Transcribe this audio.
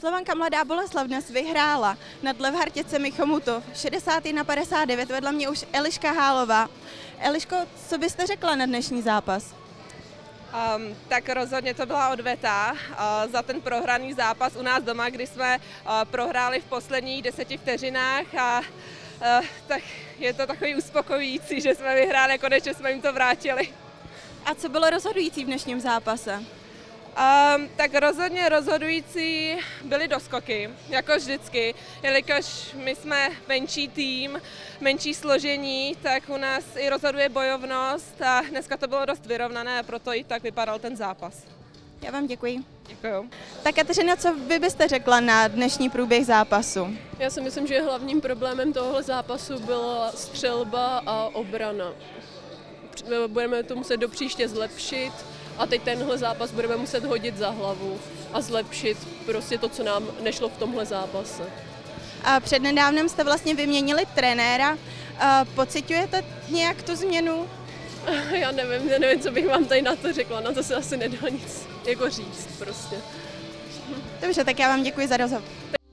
Slovanka Mladá Boleslav dnes vyhrála nad Levharticemi Chomutov 61-59, vedle mě už Eliška Hálová. Eliško, co byste řekla na dnešní zápas? Tak rozhodně to byla odveta za ten prohraný zápas u nás doma, kdy jsme prohráli v posledních 10 vteřinách tak je to takový uspokojující, že jsme vyhráli, konečně jsme jim to vrátili. A co bylo rozhodující v dnešním zápase? Tak rozhodně rozhodující byly doskoky, jako vždycky, jelikož my jsme menší tým, menší složení, tak u nás i rozhoduje bojovnost a dneska to bylo dost vyrovnané a proto i tak vypadal ten zápas. Já vám děkuji. Děkuju. Tak Kateřina, co vy byste řekla na dnešní průběh zápasu? Já si myslím, že hlavním problémem tohohle zápasu byla střelba a obrana. Budeme to muset do příště zlepšit a teď tenhle zápas budeme muset hodit za hlavu a zlepšit prostě to, co nám nešlo v tomhle zápase. A přednedávnem jste vlastně vyměnili trenéra. Pociťujete nějak tu změnu? Já nevím, co bych vám tady na to řekla, na to se asi nedá nic jako říct prostě. Dobře, tak já vám děkuji za rozhovor.